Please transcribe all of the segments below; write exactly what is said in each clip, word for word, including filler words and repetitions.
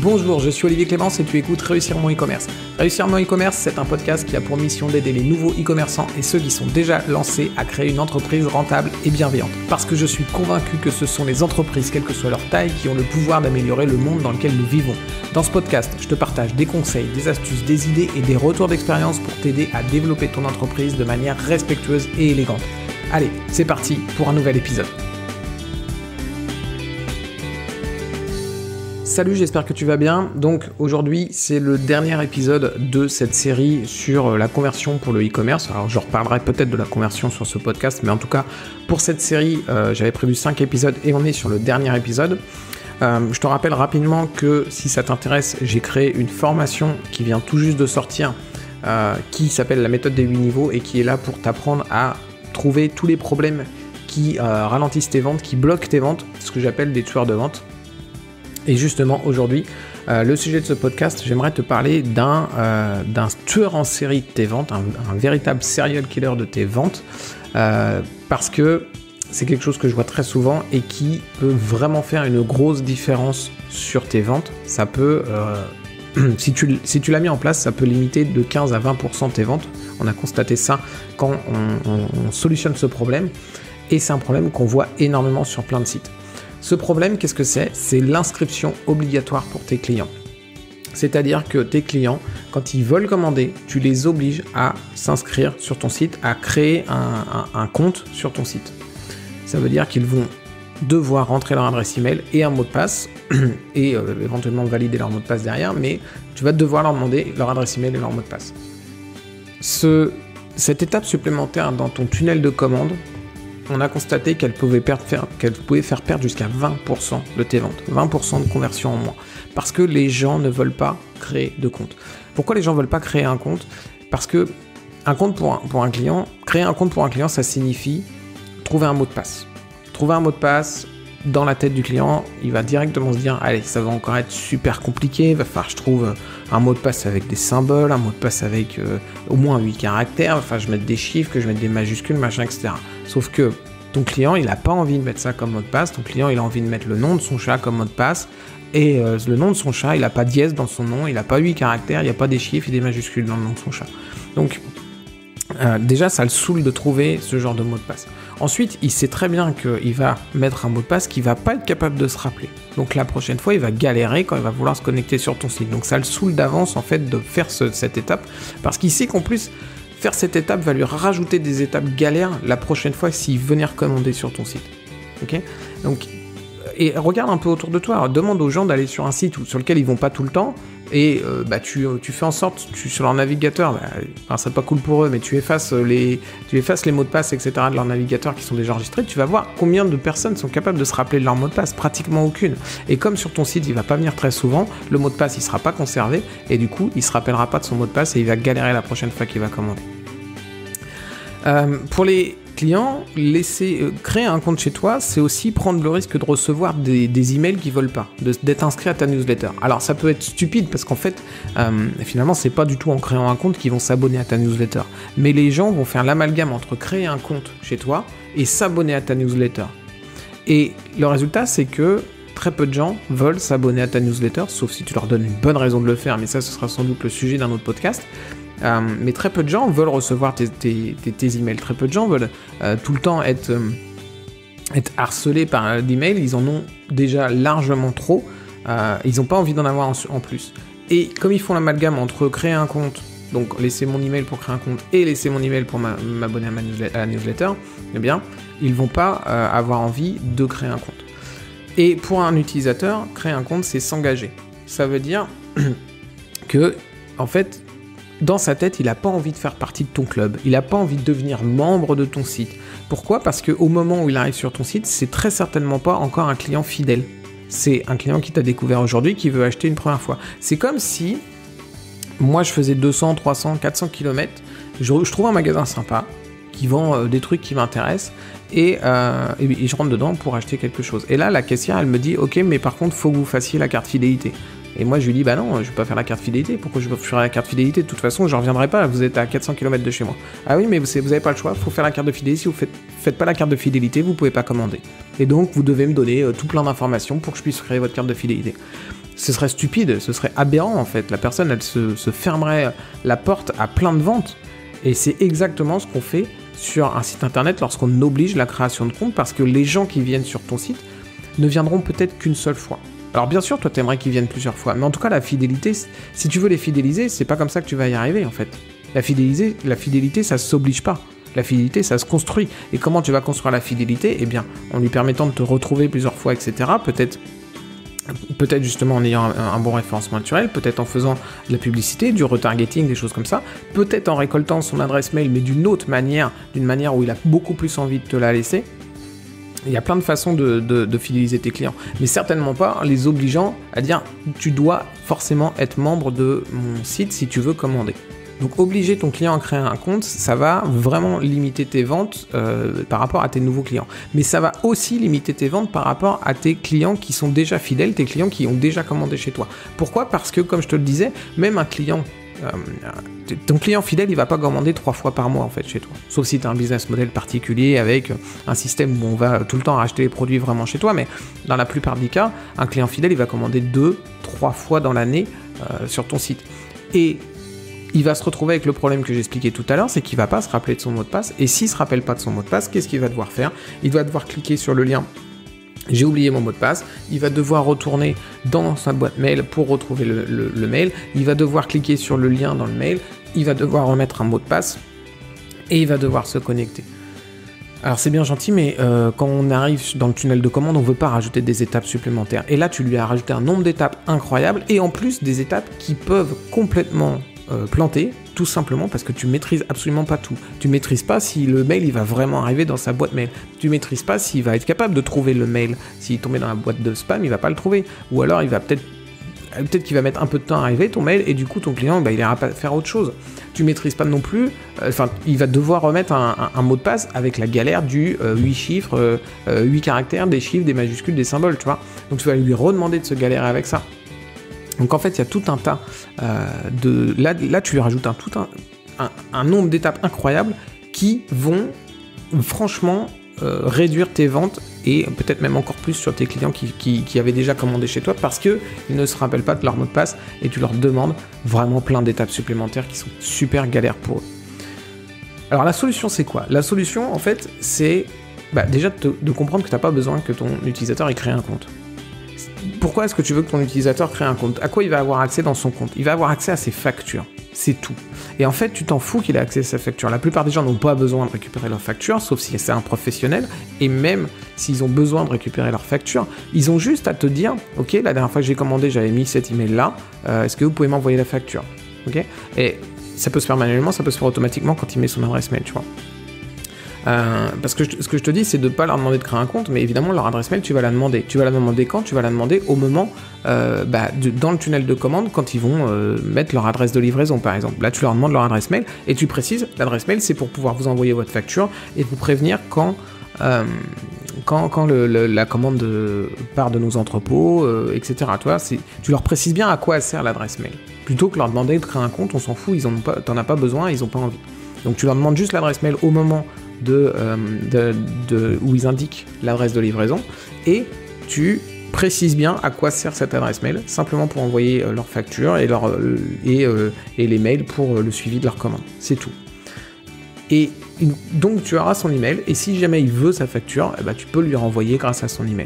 Bonjour, je suis Olivier Clémence et tu écoutes Réussir mon e-commerce. Réussir mon e-commerce, c'est un podcast qui a pour mission d'aider les nouveaux e-commerçants et ceux qui sont déjà lancés à créer une entreprise rentable et bienveillante. Parce que je suis convaincu que ce sont les entreprises, quelle que soit leur taille, qui ont le pouvoir d'améliorer le monde dans lequel nous vivons. Dans ce podcast, je te partage des conseils, des astuces, des idées et des retours d'expérience pour t'aider à développer ton entreprise de manière respectueuse et élégante. Allez, c'est parti pour un nouvel épisode. Salut, j'espère que tu vas bien. Donc aujourd'hui, c'est le dernier épisode de cette série sur la conversion pour le e-commerce. Alors je reparlerai peut-être de la conversion sur ce podcast, mais en tout cas, pour cette série, euh, j'avais prévu cinq épisodes et on est sur le dernier épisode. Euh, je te rappelle rapidement que si ça t'intéresse, j'ai créé une formation qui vient tout juste de sortir, euh, qui s'appelle la méthode des huit niveaux et qui est là pour t'apprendre à trouver tous les problèmes qui euh, ralentissent tes ventes, qui bloquent tes ventes, ce que j'appelle des tueurs de vente. Et justement, aujourd'hui, euh, le sujet de ce podcast, j'aimerais te parler d'un, euh, d'un tueur en série de tes ventes, un, un véritable serial killer de tes ventes, euh, parce que c'est quelque chose que je vois très souvent et qui peut vraiment faire une grosse différence sur tes ventes. Ça peut, euh, si tu, si tu l'as mis en place, ça peut limiter de quinze à vingt pour cent tes ventes. On a constaté ça quand on, on, on solutionne ce problème, et c'est un problème qu'on voit énormément sur plein de sites. Ce problème, qu'est-ce que c'est ? C'est l'inscription obligatoire pour tes clients. C'est-à-dire que tes clients, quand ils veulent commander, tu les obliges à s'inscrire sur ton site, à créer un, un, un compte sur ton site. Ça veut dire qu'ils vont devoir rentrer leur adresse email et un mot de passe, et euh, éventuellement valider leur mot de passe derrière, mais tu vas devoir leur demander leur adresse email et leur mot de passe. Ce, cette étape supplémentaire dans ton tunnel de commande, on a constaté qu'elle pouvait, perdre, faire, qu'elle pouvait faire perdre jusqu'à vingt pour cent de tes ventes, vingt pour cent de conversion en moins, parce que les gens ne veulent pas créer de compte. Pourquoi les gens ne veulent pas créer un compte ? Parce que un compte pour un, pour un client, créer un compte pour un client, ça signifie trouver un mot de passe. Trouver un mot de passe, dans la tête du client, il va directement se dire « Allez, ça va encore être super compliqué, il va falloir que je trouve un mot de passe avec des symboles, un mot de passe avec euh, au moins huit caractères, enfin je mette des chiffres, que je mette des majuscules, machin, et cetera » Sauf que ton client, il n'a pas envie de mettre ça comme mot de passe, ton client, il a envie de mettre le nom de son chat comme mot de passe, et euh, le nom de son chat, il n'a pas dièse dans son nom, il n'a pas huit caractères, il n'y a pas des chiffres et des majuscules dans le nom de son chat. Donc, Euh, déjà, ça le saoule de trouver ce genre de mot de passe. Ensuite, il sait très bien qu'il va mettre un mot de passe qu'il va pas être capable de se rappeler. Donc la prochaine fois, il va galérer quand il va vouloir se connecter sur ton site. Donc ça le saoule d'avance en fait de faire ce, cette étape, parce qu'il sait qu'en plus, faire cette étape va lui rajouter des étapes galères la prochaine fois s'il venait recommander sur ton site. Ok ? Donc, et regarde un peu autour de toi, demande aux gens d'aller sur un site sur lequel ils vont pas tout le temps, et euh, bah, tu, tu fais en sorte, tu, sur leur navigateur, bah, enfin, c'est pas cool pour eux, mais tu effaces, les, tu effaces les mots de passe, et cetera de leur navigateur qui sont déjà enregistrés, tu vas voir combien de personnes sont capables de se rappeler de leur mot de passe, pratiquement aucune. Et comme sur ton site, il va pas venir très souvent, le mot de passe, il sera pas conservé, et du coup, il se rappellera pas de son mot de passe, et il va galérer la prochaine fois qu'il va commander. Euh, pour les clients, laisser, euh, créer un compte chez toi, c'est aussi prendre le risque de recevoir des, des emails qui ne veulent pas, de, d'être inscrit à ta newsletter. Alors ça peut être stupide parce qu'en fait, euh, finalement, c'est pas du tout en créant un compte qu'ils vont s'abonner à ta newsletter. Mais les gens vont faire l'amalgame entre créer un compte chez toi et s'abonner à ta newsletter. Et le résultat, c'est que très peu de gens veulent s'abonner à ta newsletter, sauf si tu leur donnes une bonne raison de le faire, mais ça, ce sera sans doute le sujet d'un autre podcast. Euh, mais très peu de gens veulent recevoir tes, tes, tes, tes emails, très peu de gens veulent euh, tout le temps être, euh, être harcelés par d'emails, ils en ont déjà largement trop, euh, ils n'ont pas envie d'en avoir en, en plus. Et comme ils font l'amalgame entre créer un compte, donc laisser mon email pour créer un compte et laisser mon email pour ma, m'abonner à, ma newsletter, à la newsletter, eh bien, ils vont pas euh, avoir envie de créer un compte. Et pour un utilisateur, créer un compte, c'est s'engager. Ça veut dire que, en fait, dans sa tête, il n'a pas envie de faire partie de ton club, il n'a pas envie de devenir membre de ton site. Pourquoi ? Parce qu'au moment où il arrive sur ton site, c'est très certainement pas encore un client fidèle. C'est un client qui t'a découvert aujourd'hui, qui veut acheter une première fois. C'est comme si, moi je faisais deux cents, trois cents, quatre cents kilomètres, je, je trouve un magasin sympa, qui vend euh, des trucs qui m'intéressent, et, euh, et, et je rentre dedans pour acheter quelque chose. Et là, la caissière, elle me dit « Ok, mais par contre, faut que vous fassiez la carte fidélité ». Et moi, je lui dis, bah non, je vais pas faire la carte fidélité. Pourquoi je vais faire la carte fidélité ? De toute façon, je reviendrai pas. Vous êtes à quatre cents kilomètres de chez moi. Ah oui, mais vous, vous avez pas le choix. Faut faire la carte de fidélité. Si vous faites, faites pas la carte de fidélité, vous pouvez pas commander. Et donc, vous devez me donner euh, tout plein d'informations pour que je puisse créer votre carte de fidélité. ce serait stupide, ce serait aberrant en fait. La personne, elle se, se fermerait la porte à plein de ventes. Et c'est exactement ce qu'on fait sur un site internet lorsqu'on oblige la création de compte, parce que les gens qui viennent sur ton site ne viendront peut-être qu'une seule fois. Alors bien sûr, toi t'aimerais qu'ils viennent plusieurs fois, mais en tout cas la fidélité, si tu veux les fidéliser, c'est pas comme ça que tu vas y arriver en fait. La fidélité, la fidélité ça s'oblige pas. La fidélité, ça se construit. Et comment tu vas construire la fidélité? Eh bien, en lui permettant de te retrouver plusieurs fois, et cetera. Peut-être peut-être justement en ayant un, un bon référencement naturel, peut-être en faisant de la publicité, du retargeting, des choses comme ça, peut-être en récoltant son adresse mail, mais d'une autre manière, d'une manière où il a beaucoup plus envie de te la laisser. Il y a plein de façons de, de, de fidéliser tes clients, mais certainement pas en les obligeant à dire « tu dois forcément être membre de mon site si tu veux commander ». Donc obliger ton client à créer un compte, ça va vraiment limiter tes ventes euh, par rapport à tes nouveaux clients. Mais ça va aussi limiter tes ventes par rapport à tes clients qui sont déjà fidèles, tes clients qui ont déjà commandé chez toi. Pourquoi? Parce que, comme je te le disais, même un client, euh, ton client fidèle, il va pas commander trois fois par mois en fait chez toi. Sauf si tu as un business model particulier avec un système où on va tout le temps racheter les produits vraiment chez toi. Mais dans la plupart des cas, un client fidèle, il va commander deux, trois fois dans l'année euh, sur ton site. Et il va se retrouver avec le problème que j'expliquais tout à l'heure, c'est qu'il va pas se rappeler de son mot de passe, et s'il se rappelle pas de son mot de passe, qu'est-ce qu'il va devoir faire? Il va devoir cliquer sur le lien « J'ai oublié mon mot de passe », il va devoir retourner dans sa boîte mail pour retrouver le, le, le mail, il va devoir cliquer sur le lien dans le mail, il va devoir remettre un mot de passe, et il va devoir se connecter. Alors c'est bien gentil, mais euh, quand on arrive dans le tunnel de commande, on veut pas rajouter des étapes supplémentaires. Et là, tu lui as rajouté un nombre d'étapes incroyable, et en plus des étapes qui peuvent complètement Euh, planté, tout simplement parce que tu maîtrises absolument pas tout. Tu maîtrises pas si le mail il va vraiment arriver dans sa boîte mail. Tu maîtrises pas s'il va être capable de trouver le mail. S'il est tombé dans la boîte de spam, il va pas le trouver. Ou alors il va peut-être peut-être qu'il va mettre un peu de temps à arriver ton mail et du coup ton client bah, il ira pas faire autre chose. Tu maîtrises pas non plus, enfin euh, il va devoir remettre un, un, un mot de passe avec la galère du euh, huit chiffres, euh, huit caractères, des chiffres, des majuscules, des symboles, tu vois. Donc tu vas lui redemander de se galérer avec ça. Donc en fait, il y a tout un tas euh, de... Là, là, tu lui rajoutes un, tout un, un, un nombre d'étapes incroyables qui vont franchement euh, réduire tes ventes et peut-être même encore plus sur tes clients qui, qui, qui avaient déjà commandé chez toi parce qu'ils ne se rappellent pas de leur mot de passe et tu leur demandes vraiment plein d'étapes supplémentaires qui sont super galères pour eux. Alors la solution, c'est quoi? La solution, en fait, c'est bah, déjà de, te, de comprendre que tu n'as pas besoin que ton utilisateur ait créé un compte. Pourquoi est-ce que tu veux que ton utilisateur crée un compte? À quoi il va avoir accès dans son compte? Il va avoir accès à ses factures, c'est tout. Et en fait, tu t'en fous qu'il ait accès à ses factures. La plupart des gens n'ont pas besoin de récupérer leurs factures, sauf si c'est un professionnel, et même s'ils ont besoin de récupérer leurs factures, ils ont juste à te dire, ok, la dernière fois que j'ai commandé, j'avais mis cet email-là, euh, est-ce que vous pouvez m'envoyer la facture? Ok? Et ça peut se faire manuellement, ça peut se faire automatiquement quand il met son adresse mail, tu vois. Euh, parce que je, ce que je te dis, c'est de ne pas leur demander de créer un compte, mais évidemment, leur adresse mail, tu vas la demander. Tu vas la demander quand? Tu vas la demander au moment, euh, bah, de, dans le tunnel de commande, quand ils vont euh, mettre leur adresse de livraison, par exemple. Là, tu leur demandes leur adresse mail, et tu précises, l'adresse mail, c'est pour pouvoir vous envoyer votre facture, et vous prévenir quand, euh, quand, quand le, le, la commande de, part de nos entrepôts, euh, et cetera. Tu vois, tu leur précises bien à quoi sert l'adresse mail. Plutôt que leur demander de créer un compte, on s'en fout, ils en ont pas, t'en as pas besoin, ils n'ont pas envie. Donc tu leur demandes juste l'adresse mail au moment De, euh, de, de, où ils indiquent l'adresse de livraison et tu précises bien à quoi sert cette adresse mail, simplement pour envoyer euh, leur facture et, leur, euh, et, euh, et les mails pour euh, le suivi de leur commande. C'est tout. Et donc tu auras son email et si jamais il veut sa facture, eh ben, tu peux lui renvoyer grâce à son email.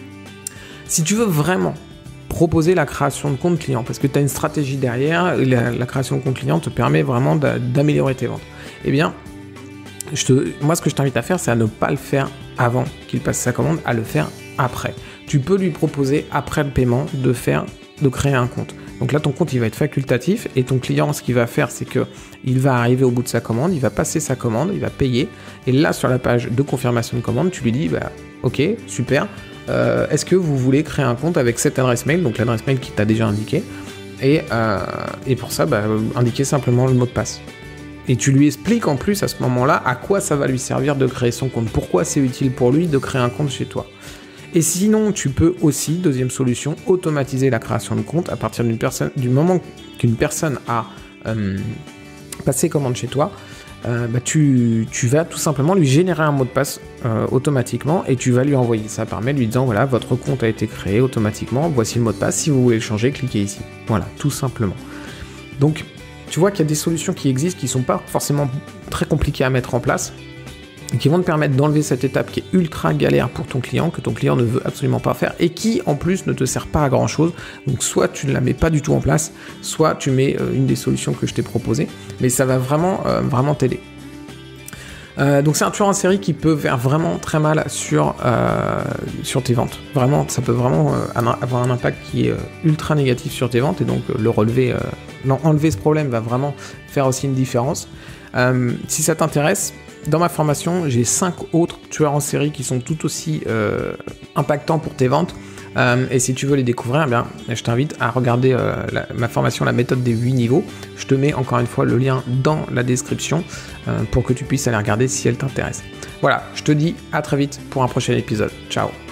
Si tu veux vraiment proposer la création de compte client, parce que tu as une stratégie derrière, la, la création de compte client te permet vraiment d'améliorer tes ventes, eh bien Je te, moi, ce que je t'invite à faire, c'est à ne pas le faire avant qu'il passe sa commande, à le faire après. Tu peux lui proposer, après le paiement, de faire, de créer un compte. Donc là, ton compte, il va être facultatif et ton client, ce qu'il va faire, c'est que il va arriver au bout de sa commande, il va passer sa commande, il va payer. Et là, sur la page de confirmation de commande, tu lui dis, bah, ok, super. Euh, est-ce que vous voulez créer un compte avec cette adresse mail, donc l'adresse mail qui t'a déjà indiqué, et, euh, et pour ça, bah, indiquer simplement le mot de passe. Et tu lui expliques en plus à ce moment-là à quoi ça va lui servir de créer son compte, pourquoi c'est utile pour lui de créer un compte chez toi. Et sinon, tu peux aussi, deuxième solution, automatiser la création de compte à partir d'une personne, du moment qu'une personne a euh, passé commande chez toi, euh, bah, tu, tu vas tout simplement lui générer un mot de passe euh, automatiquement et tu vas lui envoyer ça par mail lui disant voilà, votre compte a été créé automatiquement, voici le mot de passe, si vous voulez le changer, cliquez ici. Voilà, tout simplement. Donc, tu vois qu'il y a des solutions qui existent qui ne sont pas forcément très compliquées à mettre en place et qui vont te permettre d'enlever cette étape qui est ultra galère pour ton client, que ton client ne veut absolument pas faire et qui en plus ne te sert pas à grand chose. Donc soit tu ne la mets pas du tout en place, soit tu mets euh, une des solutions que je t'ai proposées, mais ça va vraiment, euh, vraiment t'aider. Euh, donc c'est un tueur en série qui peut faire vraiment très mal sur, euh, sur tes ventes. Vraiment, ça peut vraiment euh, avoir un impact qui est euh, ultra négatif sur tes ventes et donc euh, le relever, euh, enlever ce problème va vraiment faire aussi une différence. Euh, si ça t'intéresse, dans ma formation, j'ai cinq autres tueurs en série qui sont tout aussi euh, impactants pour tes ventes. Euh, et si tu veux les découvrir, eh bien, je t'invite à regarder euh, la, ma formation La méthode des huit niveaux. Je te mets encore une fois le lien dans la description euh, pour que tu puisses aller regarder si elle t'intéresse. Voilà, je te dis à très vite pour un prochain épisode. Ciao.